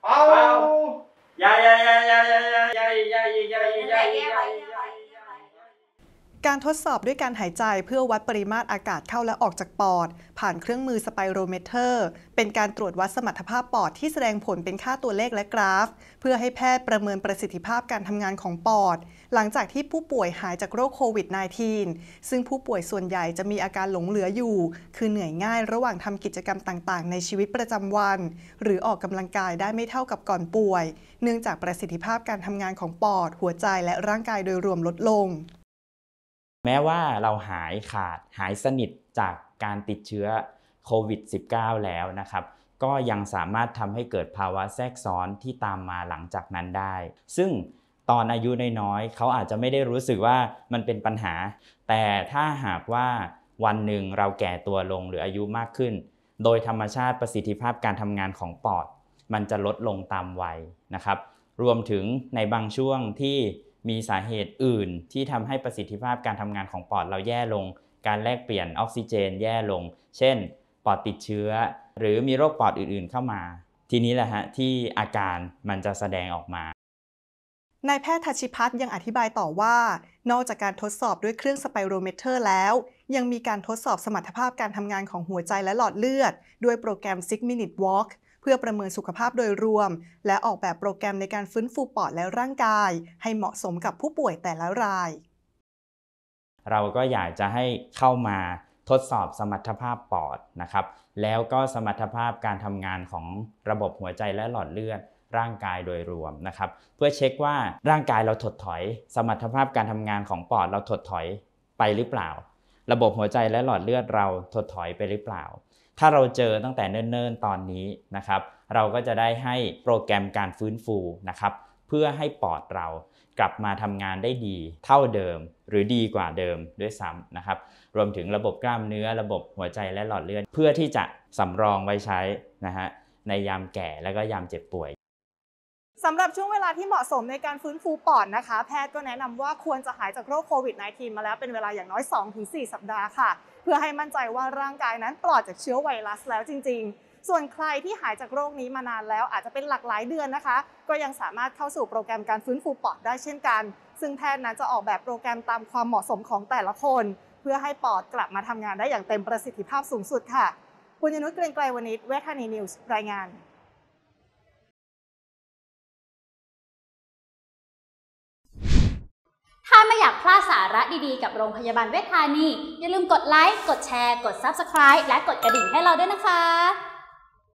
เอาการทดสอบด้วยการหายใจเพื่อวัดปริมาตรอากาศเข้าและออกจากปอดผ่านเครื่องมือสไปโรเมเตอร์เป็นการตรวจวัดสมรรถภาพปอดที่แสดงผลเป็นค่าตัวเลขและกราฟเพื่อให้แพทย์ประเมินประสิทธิภาพการทำงานของปอดหลังจากที่ผู้ป่วยหายจากโรคโควิด -19 ซึ่งผู้ป่วยส่วนใหญ่จะมีอาการหลงเหลืออยู่คือเหนื่อยง่ายระหว่างทำกิจกรรมต่างๆในชีวิตประจำวันหรือออกกำลังกายได้ไม่เท่ากับก่อนป่วยเนื่องจากประสิทธิภาพการทำงานของปอดหัวใจและร่างกายโดยรวมลดลงแม้ว่าเราหายสนิทจากการติดเชื้อโควิด -19 แล้วนะครับก็ยังสามารถทำให้เกิดภาวะแทรกซ้อนที่ตามมาหลังจากนั้นได้ซึ่งตอนอายุน้อยๆเขาอาจจะไม่ได้รู้สึกว่ามันเป็นปัญหาแต่ถ้าหากว่าวันหนึ่งเราแก่ตัวลงหรืออายุมากขึ้นโดยธรรมชาติประสิทธิภาพการทำงานของปอดมันจะลดลงตามวัยนะครับรวมถึงในบางช่วงที่มีสาเหตุอื่นที่ทำให้ประสิทธิภาพการทำงานของปอดเราแย่ลงการแลกเปลี่ยนออกซิเจนแย่ลงเช่นปอดติดเชื้อหรือมีโรคปอดอื่นๆเข้ามาทีนี้แหละฮะที่อาการมันจะแสดงออกมานายแพทย์ทัชชิพัฒน์ยังอธิบายต่อว่านอกจากการทดสอบด้วยเครื่องสไปโรเมเตอร์แล้วยังมีการทดสอบสมรรถภาพการทำงานของหัวใจและหลอดเลือดด้วยโปรแกรม 6 Minute Walk เพื่อประเมินสุขภาพโดยรวมและออกแบบโปรแกรมในการฟื้นฟูปอดและร่างกายให้เหมาะสมกับผู้ป่วยแต่ละรายเราก็อยากจะให้เข้ามาทดสอบสมรรถภาพปอดนะครับแล้วก็สมรรถภาพการทำงานของระบบหัวใจและหลอดเลือดร่างกายโดยรวมนะครับเพื่อเช็คว่าร่างกายเราถดถอยสมรรถภาพการทำงานของปอดเราถดถอยไปหรือเปล่าระบบหัวใจและหลอดเลือดเราถดถอยไปหรือเปล่าถ้าเราเจอตั้งแต่เนิ่นๆตอนนี้นะครับเราก็จะได้ให้โปรแกรมการฟื้นฟูนะครับเพื่อให้ปอดเรากลับมาทำงานได้ดีเท่าเดิมหรือดีกว่าเดิมด้วยซ้ำนะครับรวมถึงระบบกล้ามเนื้อระบบหัวใจและหลอดเลือดเพื่อที่จะสำรองไว้ใช้นะฮะในยามแก่และก็ยามเจ็บป่วยสำหรับช่วงเวลาที่เหมาะสมในการฟื้นฟูปอดนะคะแพทย์ก็แนะนำว่าควรจะหายจากโรคโควิด -19 มาแล้วเป็นเวลาอย่างน้อย 2-4 สัปดาห์ค่ะเพื่อให้มั่นใจว่าร่างกายนั้นปลอดจากเชื้อไวรัสแล้วจริงๆส่วนใครที่หายจากโรคนี้มานานแล้วอาจจะเป็นหลักหลายเดือนนะคะก็ยังสามารถเข้าสู่โปรแกรมการฟื้นฟูปอดได้เช่นกันซึ่งแพทย์นั้นจะออกแบบโปรแกรมตามความเหมาะสมของแต่ละคนเพื่อให้ปอดกลับมาทำงานได้อย่างเต็มประสิทธิภาพสูงสุดค่ะปุญญนุช เกรียงไกรวณิช เวชธานีนิวส์รายงานถ้าไม่อยากพลาดสาระดีๆกับโรงพยาบาลเวชธานีอย่าลืมกดไลค์ กดแชร์ กด Subscribe และกดกระดิ่งให้เราด้วยนะคะ